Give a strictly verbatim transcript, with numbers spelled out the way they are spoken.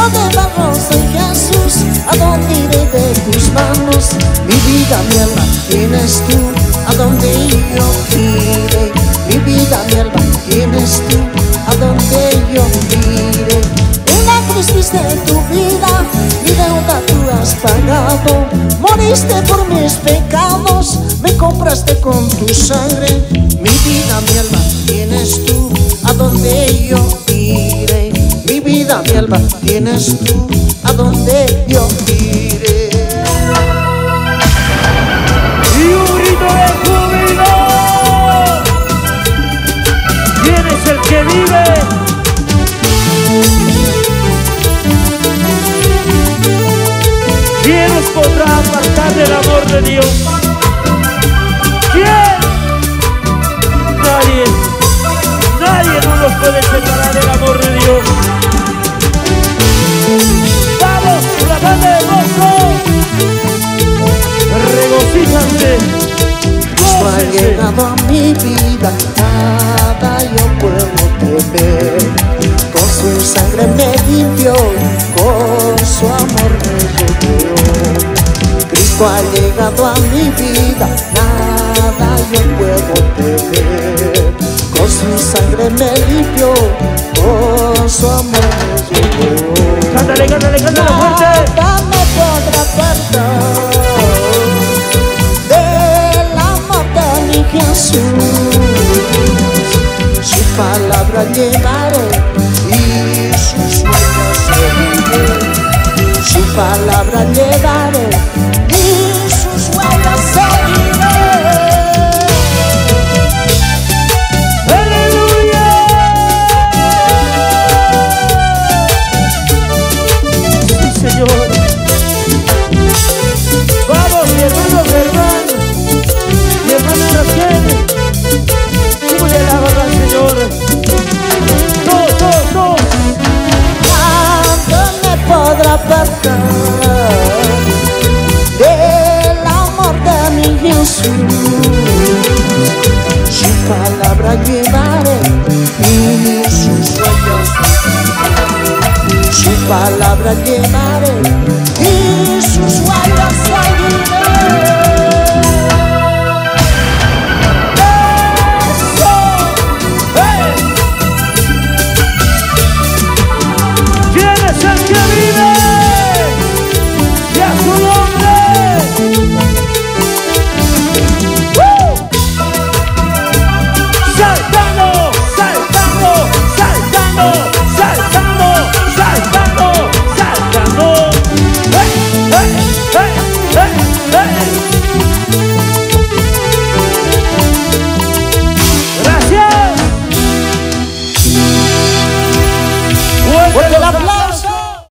de barro soy Jesús, ¿a dónde iré de tus manos? Mi vida, mi alma, tienes tú, ¿a dónde yo iré? Mi vida, mi alma, tienes tú, ¿a dónde yo iré? En la cruz fuiste tu vida, mi deuda tú has pagado. Moriste por mis pecados, me compraste con tu sangre. Mi vida, mi alma, tienes tú, ¿a dónde yo iré? Mi vida, mi alma, tienes tú, ¿a dónde yo iré? Y un grito de júbilo. ¿Quién es el que vive? ¿Quién nos podrá apartar del amor de Dios? ¿Quién? Nadie. Nadie no nos puede separar del amor de Dios. ¡Vamos! ¡La banda de gozo! ¡Regocíjanse! Cristo ha llegado a mi vida, nada yo puedo temer. Con su sangre me limpió, con su amor me rodeó. Cristo ha llegado a mi vida, nada yo puedo temer. Con su sangre me limpió, con su amor me rodeó. ¡Cántale, cántale, cántale fuerte! Nada me podrá apartar del amor de mi Jesús. Su palabra llevaré y sus huellas seguiré. Su palabra llevaré y sus huellas seguiré. ¡Aleluya! Sí, Señor. Vamos, mi hermano Germán, mi hermano Raquel. ¿Cómo le alaban al Señor? Todos, todos, todos. Nada me podrá apartar del amor de mi Jesús. Su palabra llevaré y sus sueños. Su palabra llevaré